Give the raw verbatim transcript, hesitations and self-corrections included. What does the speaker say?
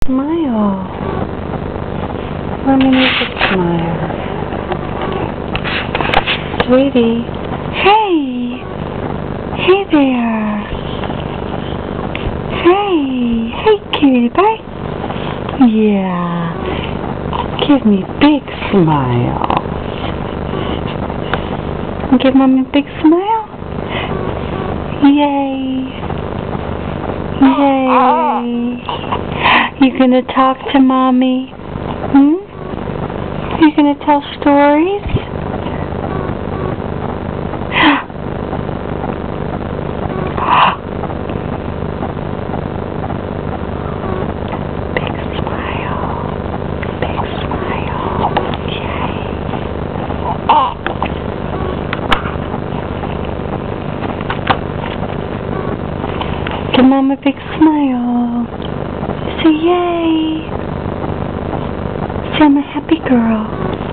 Smile. Let me make a smile. Sweetie. Hey! Hey there! Hey! Hey, cutie pie! Yeah! Give me a big smile. Give Mommy a big smile. Yay! Yay! You gonna talk to Mommy? Hmm? You gonna tell stories? Big smile. Big smile. Yay. Give Mom a big smile. Say yay. Say I'm a happy girl.